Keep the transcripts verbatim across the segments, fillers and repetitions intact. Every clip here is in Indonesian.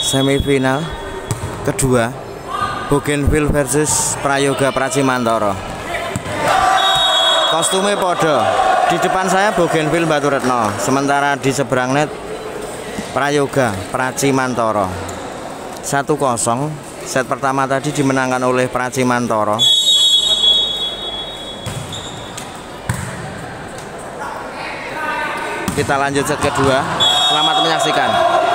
semifinal kedua Bougainville versus Prayoga Pracimantoro. Kostumnya podo. Di depan saya Bougainville Baturetno, sementara di seberang net Prayoga Pracimantoro. Satu kosong. Set pertama tadi dimenangkan oleh Pracimantoro. Kita lanjut set kedua. Selamat menyaksikan.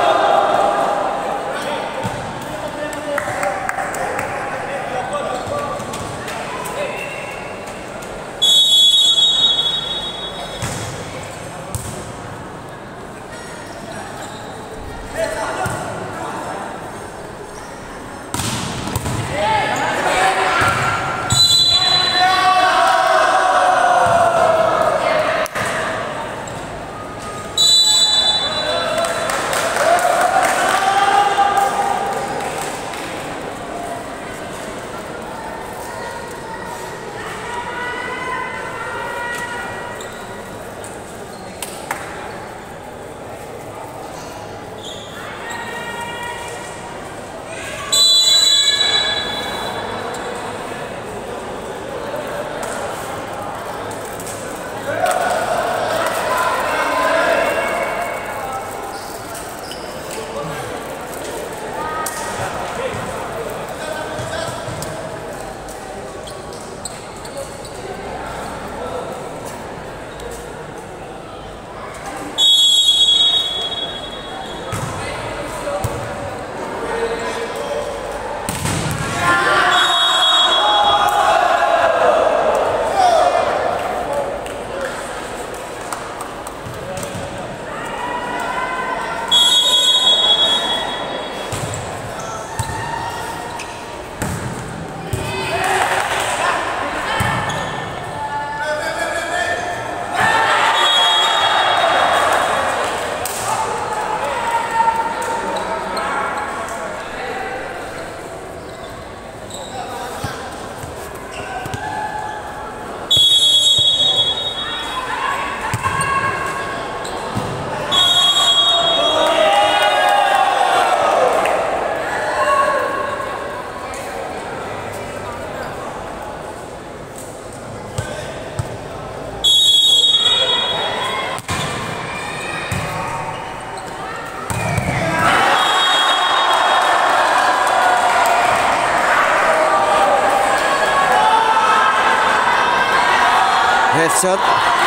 Headshot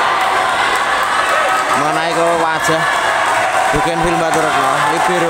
mengenai ke wajah Bougainville Baturetno, libero.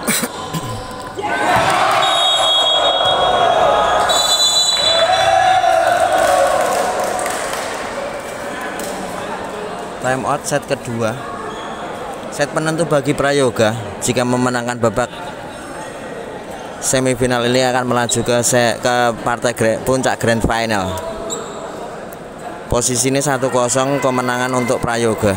Time out set kedua. Set penentu bagi Prayoga. Jika memenangkan babak semifinal ini akan melaju ke se ke partai gra puncak grand final. Posisi ini satu kosong kemenangan untuk Prayoga.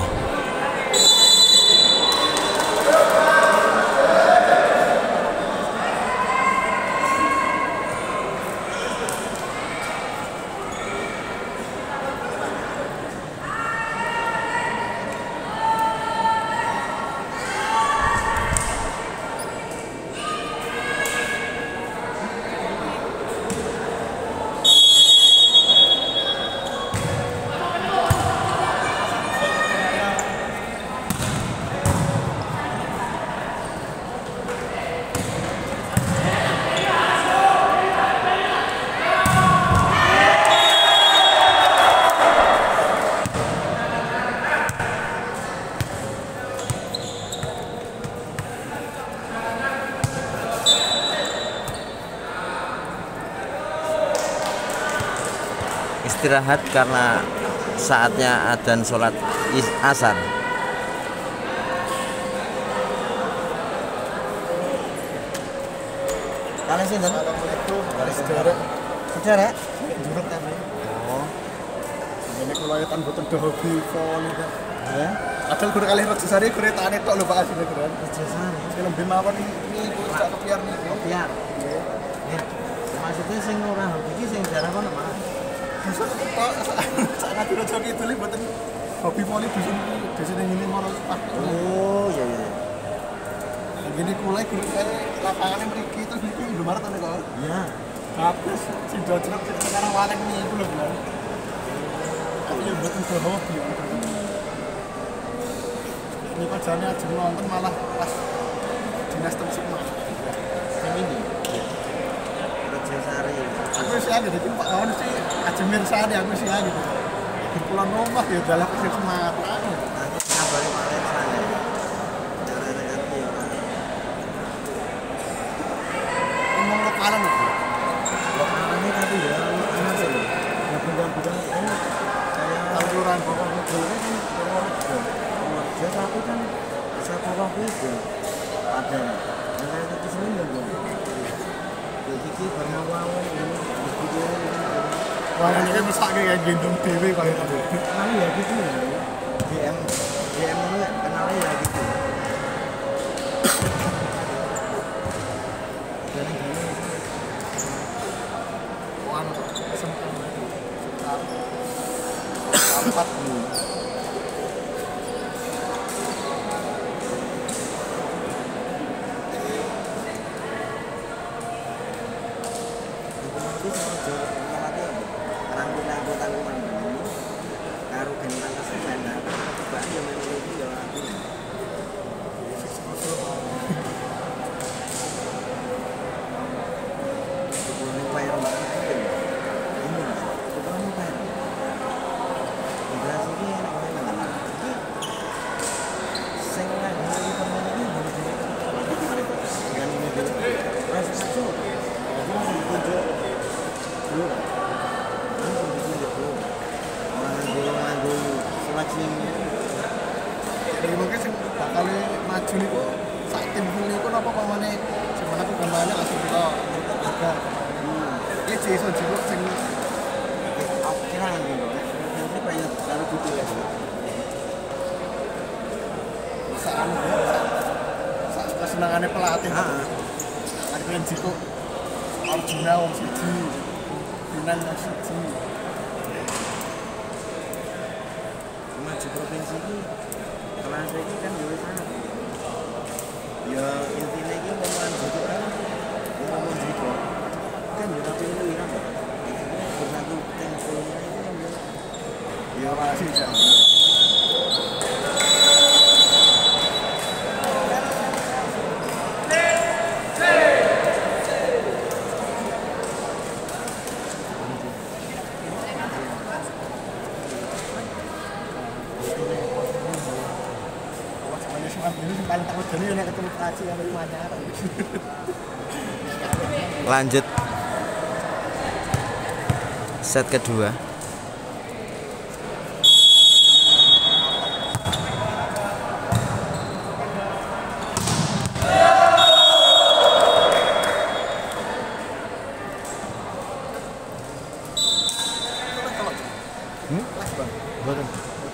Istirahat karena saatnya adzan sholat asar. Kalian sih, Assalamualaikum. Sejarah. Sejarah? Juruk kan. Oh. Ini kalau ya tan boten do hobi pon itu. Ya. Adal guru kali Raja Sari guru tane tok lho Pak asine keren. Raja Sari. Film bim mawon iki sak kepiar niki. Kepiar. Nggih. Maksudnya sing ora hobi iki sing jarah kono, Mas. Bisa kok sak ngati Raja Kidul boten hobi poli dusun dusun ngene moro Pak. Oh, iya iya. Gini kulai guru kali lapangannya mriki terus niki Indomaret ana kok. Iya. Habis si dojrok sekarang walek niku lho, Bro. Kalau boten do hobi. Ini kok jane aja nonton malah pas dinas tempat mah. Yang ini. Raja Sari. Aku sih ada jadi Pak Kawan sih aja mirsani aku sih gitu. Di pulau nomah ya dalam kesek semangat aku. Kabare kemarin saya. Cara ganti ya. Ngomong lokalan itu. Lokalannya tapi ya enak sih. Ya bidang-bidang ini kayak Tawuran pokok mobilnya kan Purworejo. Purworejo tapi kan bisa pokok beda. Ada. Yang kayak di sini ya gue. Jadi bermawau ini video ini. Wah ini kan bisa kayak gendong dewe kayak gitu. Nah ya gitu ya. D M D M ini kenalnya ya gitu. Dari gini. Wah sempet. Empat nih. Jadi mungkin sing bakal maju niku sak tim niku napa pamane sebenarnya aku gambarnya langsung kita juga. Iki iso jebuk sing Kira gitu. Ini banyak taruh gitu ya. sak anu sak kesenangane pelatih. Heeh. Lagi pengen jiko Arjuna wong siji. Yunan wong siji. Maju provinsi ini kelas ini kan juga sana. Ya intinya ini ngomongan gitu kan, ngomong gitu kan ya tapi itu hilang ya. Bersatu tim fullnya itu kan ya. Ya masih jam. Ini paling takut Jadi nek ketemu Praci yang Manyar. Lanjut set kedua. Hmm? Betul.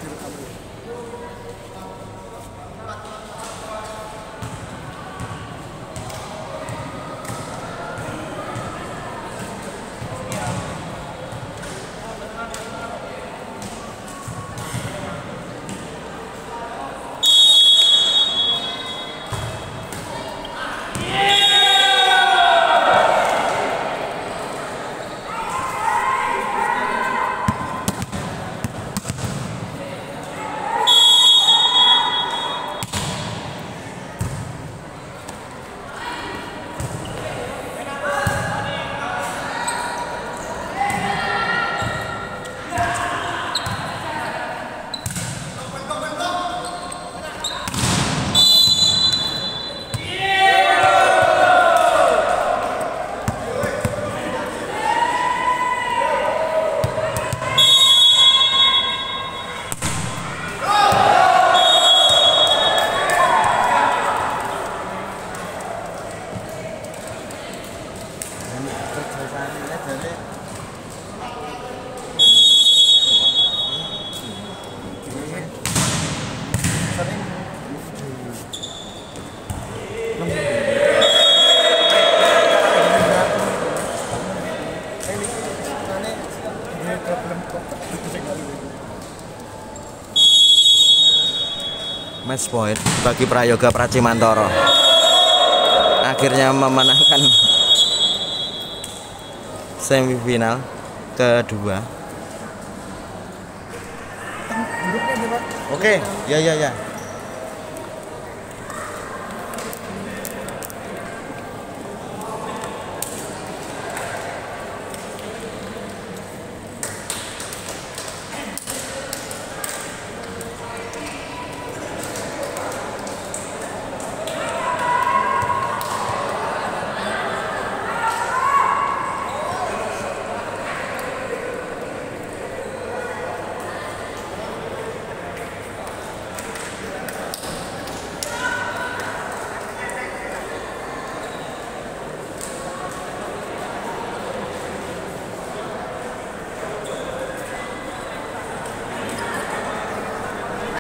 Match point bagi Prayoga Pracimantoro. Akhirnya memenangkan semifinal kedua. Oke, ya ya ya.